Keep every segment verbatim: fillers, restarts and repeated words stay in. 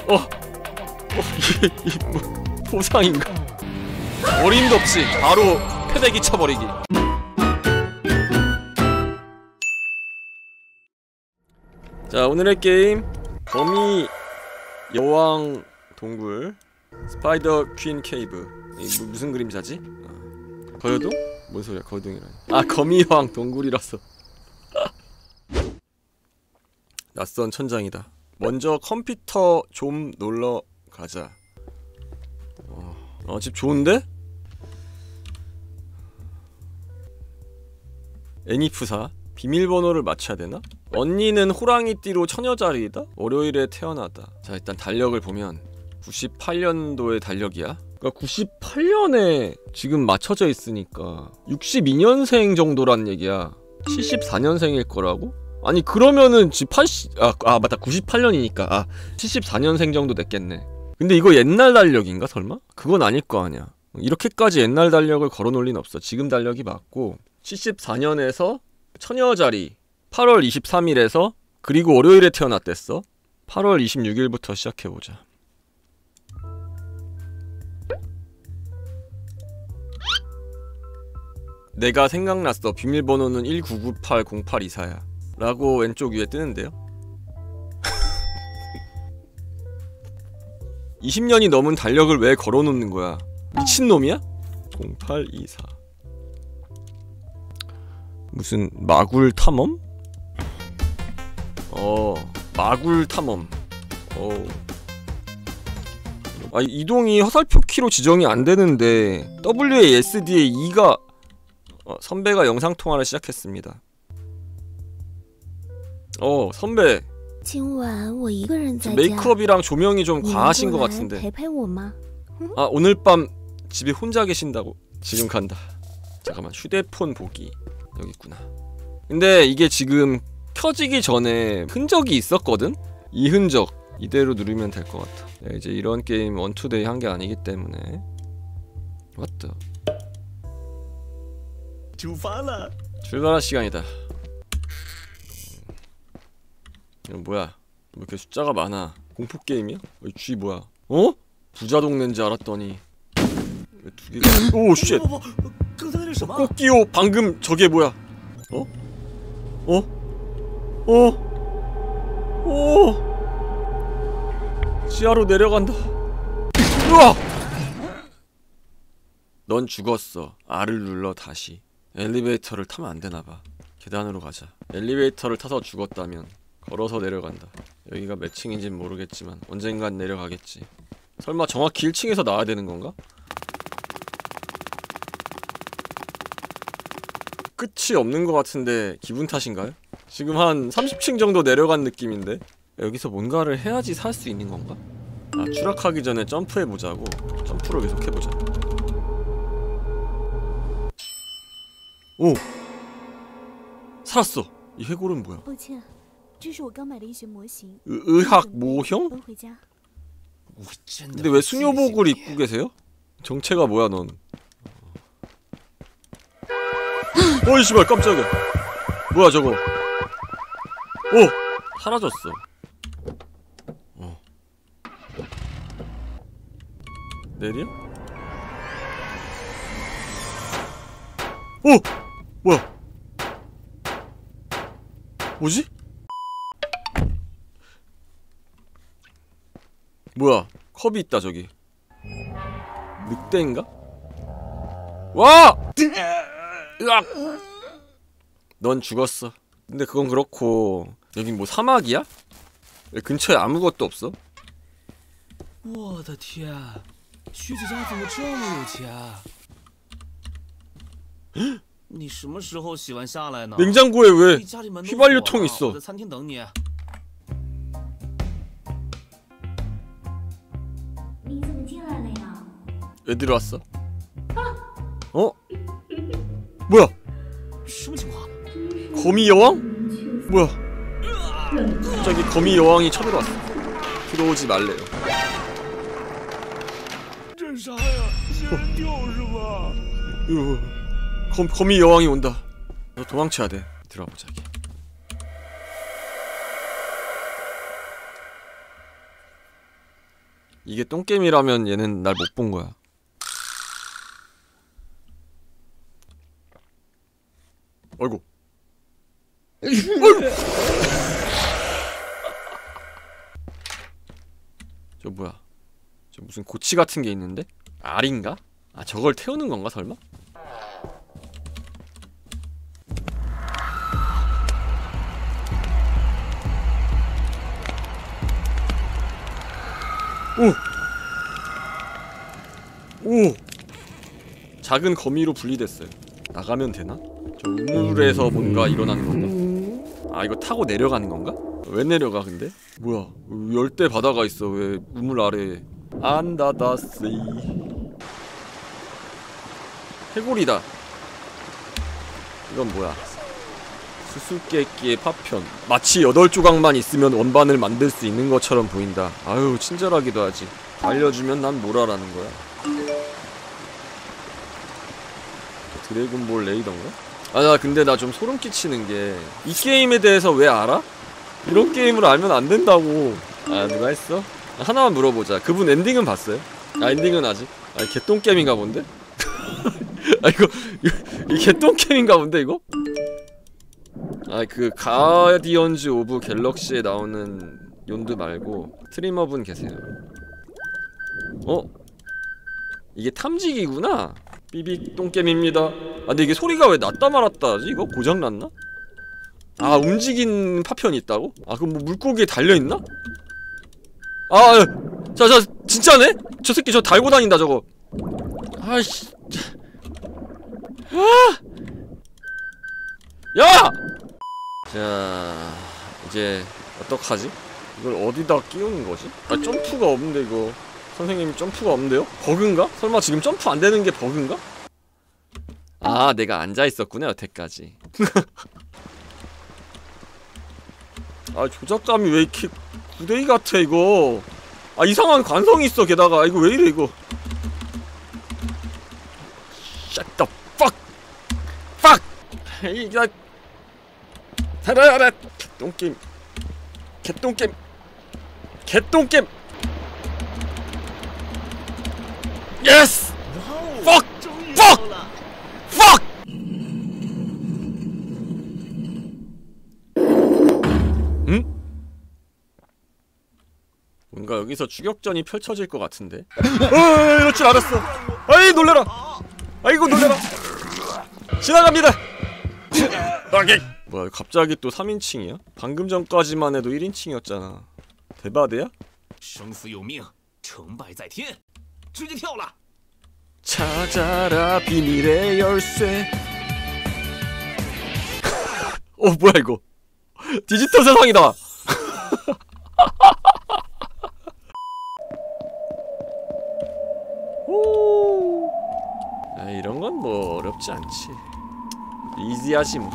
어, 어, 이게, 이게 뭐 보상인가? 어림도 없이 바로 패대기 쳐버리기. 자, 오늘의 게임 거미 여왕 동굴 스파이더 퀸 케이브. 이 무슨 그림자지? 아, 거여동? 뭔 소리야, 거여동이라니. 아, 거미 여왕 동굴이라서. 낯선 천장이다. 먼저 컴퓨터 좀 놀러 가자. 어, 어, 집 좋은데? 애니프사 비밀번호를 맞춰야 되나? 언니는 호랑이띠로 처녀자리이다? 월요일에 태어나다. 자, 일단 달력을 보면 구십팔 년도의 달력이야. 그러니까 구십팔 년에 지금 맞춰져 있으니까 육십이 년생 정도란 얘기야. 칠십사 년생일 거라고? 아니 그러면은 지 팔십... 아, 아 맞다, 구십팔 년이니까 아 칠십사 년생 정도 됐겠네. 근데 이거 옛날 달력인가 설마? 그건 아닐 거 아니야. 이렇게까지 옛날 달력을 걸어놓을 리는 없어. 지금 달력이 맞고 칠십사 년에서 처녀자리 팔월 이십삼일에서 그리고 월요일에 태어났댔어. 팔월 이십육일부터 시작해보자. 내가 생각났어. 비밀번호는 일구구팔 공팔이사야 라고 왼쪽 위에 뜨는데요. 이십 년이 넘은 달력을 왜 걸어놓는 거야? 미친놈이야? 공팔이사 무슨 마굴 탐험? 어, 마굴 탐험. 어. 아, 이동이 화살표 키로 지정이 안 되는데 더블유에이에스디에 이가 어, 선배가 영상통화를 시작했습니다. 어, 선배. 메이크업이랑 조명이 좀 과하신 것 같은데. 아, 오늘 밤 집에 혼자 계신다고. 지금 간다. 잠깐만, 휴대폰 보기. 여기 있구나. 근데 이게 지금 켜지기 전에 흔적이 있었거든? 이 흔적 이대로 누르면 될 것 같아. 야, 이제 이런 게임 원투데이 한 게 아니기 때문에. 왔다. 출발라. 출발할 시간이다. 이건 뭐야? 왜 이렇게 숫자가 많아? 공포 게임이야? 이 쥐 뭐야? 어? 부자 동네인지 알았더니 왜 두 개가? 오 쉣! 어, 꽃기호 방금 저게 뭐야? 어? 어? 어? 오! 지하로 내려간다. 우와! 넌 죽었어. R을 눌러 다시. 엘리베이터를 타면 안 되나봐. 계단으로 가자. 엘리베이터를 타서 죽었다면 걸어서 내려간다. 여기가 몇 층인진 모르겠지만 언젠간 내려가겠지. 설마 정확히 일 층에서 나와야 되는 건가? 끝이 없는 것 같은데 기분 탓인가요? 지금 한 삼십 층 정도 내려간 느낌인데? 여기서 뭔가를 해야지 살 수 있는 건가? 아, 추락하기 전에 점프해보자고. 점프를 계속 해보자. 오! 살았어! 이 해골은 뭐야? 의, 의학 모형? 근데 왜 수녀복을 입고 계세요? 정체가 뭐야 넌? 어이 씨발 깜짝이야. 뭐야 저거? 오! 사라졌어. 어. 내려? 오! 뭐야? 뭐지? 뭐야? 컵이 있다 저기. 늑대인가? 와! 으악! 넌 죽었어. 근데 그건 그렇고 여긴 뭐 사막이야? 왜 근처에 아무것도 없어? 我的天，薛姐家怎么这么有钱？你什么时候洗完下来呢？ 냉장고에 왜 휘발유통 있어? 我在餐厅等你。 왜 들어왔어? 어? 뭐야? 거미 여왕? 뭐야? 갑자기 거미 여왕이 쳐들어왔어. 들어오지 말래요. 어. 검, 거미 여왕이 온다. 너 도망쳐야 돼. 들어와 보자. 이게 똥게임이라면 얘는 날 못 본 거야. 어이구. 어이구. 저 뭐야? 저 무슨 고치 같은 게 있는데? 알인가? 아 저걸 태우는 건가 설마? 오! 오! 작은 거미로 분리됐어요. 나가면 되나? 저 우물에서 뭔가 일어나는 건가? 아 이거 타고 내려가는 건가? 왜 내려가 근데? 뭐야 열대 바다가 있어. 왜 우물 아래에 안 닫았으이. 해골이다. 이건 뭐야? 수수께끼의 파편. 마치 여덟 조각만 있으면 원반을 만들 수 있는 것처럼 보인다. 아유 친절하기도 하지. 알려주면 난 뭘 하라는 거야. 드래곤볼 레이더인가? 아 나 근데 나 좀 소름 끼치는 게 이 게임에 대해서 왜 알아? 이런 게임을 알면 안 된다고. 아 누가 했어? 하나만 물어보자. 그분 엔딩은 봤어요? 아 엔딩은 아직? 아 개똥게임인가 본데? 아 이거 이 개똥게임인가 본데 이거? 아 그 가디언즈 오브 갤럭시에 나오는 욘드 말고 스트리머분 계세요. 어? 이게 탐지기구나? 삐빅 똥겜입니다. 아 근데 이게 소리가 왜 났다 말았다 하지? 이거 고장났나? 아 움직이는 파편이 있다고? 아 그럼 뭐 물고기에 달려있나? 아 자 자 진짜네? 저 새끼 저 달고 다닌다 저거. 아이씨 아! 야! 자 이제 어떡하지? 이걸 어디다 끼우는 거지? 아 점프가 없는데 이거 선생님 점프가 없는데요? 버그인가? 설마 지금 점프 안 되는 게 버그인가? 아 내가 앉아있었구나 여태까지. 아 조작감이 왜 이렇게 구데기 같아 이거. 아 이상한 관성이 있어 게다가. 이거 왜 이래 이거. Shut the fuck! Fuck! 이 나 살아라 개똥게임 개똥게임 개똥게임 예스! fuck! fuck! fuck! 응? 뭔가 여기서 추격전이 펼쳐질 것 같은데? 어 이럴 줄 알았어. 아이 놀래라. 아이고 놀래라. 지나갑니다. 뭐야 갑자기 또 삼인칭이야? 방금 전까지만 해도 일인칭이었잖아. 대바대야? 찾아라 비밀의 열쇠. 어 뭐야 이거 디지털 세상이다. 오. 아, 이런 건 뭐 어렵지 않지. 이지하지 뭐.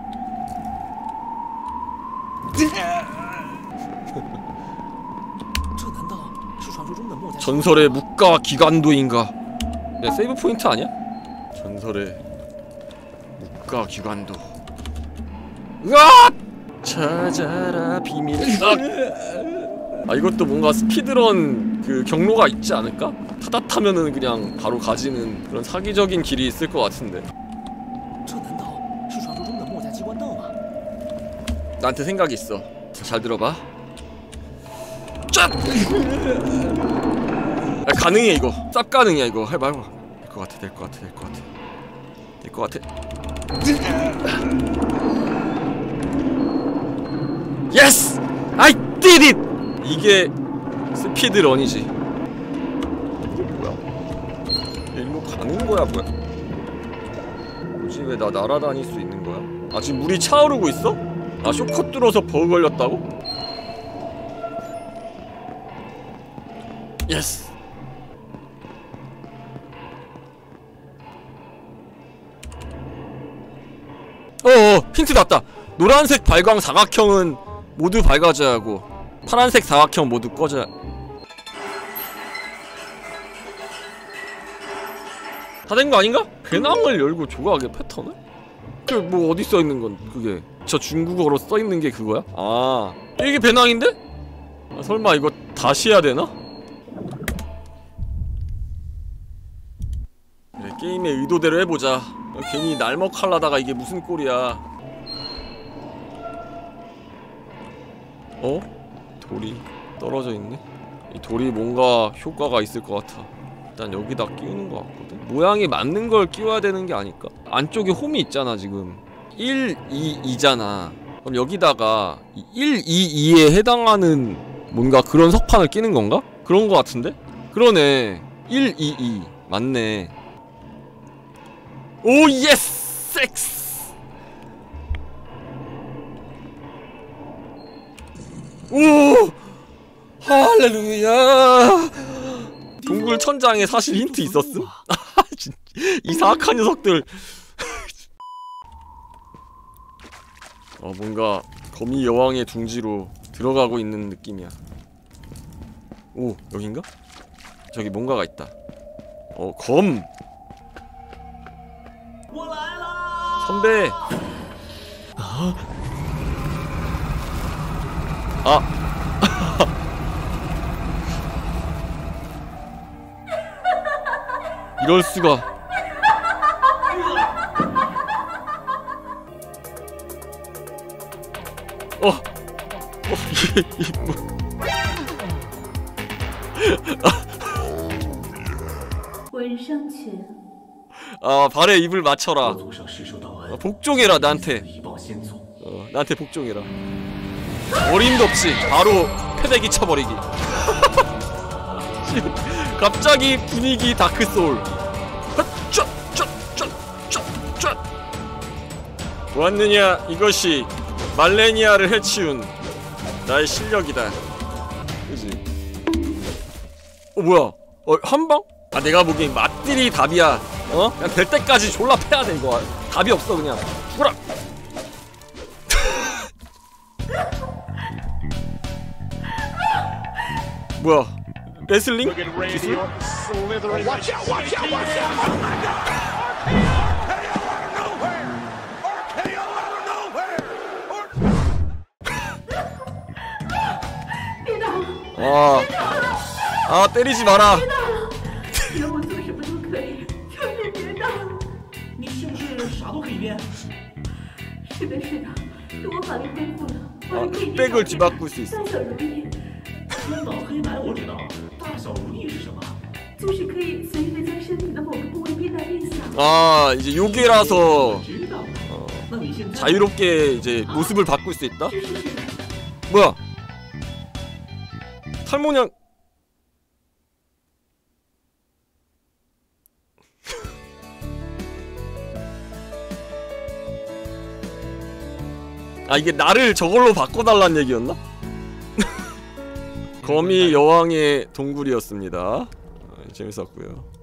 전설의 묵가 기관도인가? 야 세이브 포인트 아니야? 전설의 묵가 기관도. 으아! 찾아라 비밀. 아 이것도 뭔가 스피드런 그 경로가 있지 않을까? 타다 타면은 그냥 바로 가지는 그런 사기적인 길이 있을 것 같은데. 나한테 생각이 있어. 잘 들어봐. 쫙! 야, 가능해 이거. 쌉 가능이야 이거. 해봐 해봐. 될 것 같아 될 것 같아 될 것 같아 될 것 같아. 예스! I did it! 이게 스피드런이지. 이게 뭐야? 일로 가는 거야 뭐야? 뭐지 왜 나 날아다닐 수 있는 거야? 아 지금 물이 차오르고 있어? 아 쇼컷 뚫어서 버그 걸렸다고? 예스! 어어 힌트 났다. 노란색 발광 사각형은 모두 밝아져야 하고 파란색 사각형 모두 꺼져야. 다 된 거 아닌가? 배낭을 열고 조각의 패턴을? 그 뭐 어디 써있는 건 그게 저 중국어로 써있는 게 그거야? 아 이게 배낭인데? 아, 설마 이거 다시 해야 되나? 게임의 의도대로 해보자. 괜히 날먹하려다가 이게 무슨 꼴이야. 어? 돌이 떨어져 있네? 이 돌이 뭔가 효과가 있을 것 같아. 일단 여기다 끼우는 것 같거든? 모양이 맞는 걸 끼워야 되는 게 아닐까? 안쪽에 홈이 있잖아 지금. 일, 이, 이잖아. 그럼 여기다가 일, 이, 이에 해당하는 뭔가 그런 석판을 끼는 건가? 그런 것 같은데? 그러네. 일, 이, 이 맞네. 오 예스! 섹스! 오! 할렐루야! 동굴 천장에 사실 힌트 있었음? 이 사악한 녀석들. 어 뭔가 거미 여왕의 둥지로 들어가고 있는 느낌이야. 오 여긴가? 저기 뭔가가 있다. 어 검! 선배! 아 이럴수가. 어! 어 이게 이게 뭐 아 발에 입을 맞춰라. 어, 복종해라 나한테. 어 나한테 복종해라. 어림도 없이 바로 패대기 쳐버리기. 갑자기 분위기 다크소울. 보았느냐 이것이 말레니아를 해치운 나의 실력이다. 그지? 어 뭐야? 어 한방? 아 내가 보기엔 맞딜이 답이야. 어? 그냥 될 때까지 졸라 패야 돼 이거. 답이 없어 그냥. 죽어라. 뭐야? 레슬링? 기술? 아, 아 때리지 마라. 아, 흑백을 뒤바꿀 수 있어. 아 이제 요괴라서 어, 자유롭게 이제 모습을 바꿀 수 있다? 뭐야? 탈모냥. 아 이게 나를 저걸로 바꿔달란 얘기였나? 거미 여왕의 동굴이었습니다. 어, 재밌었고요.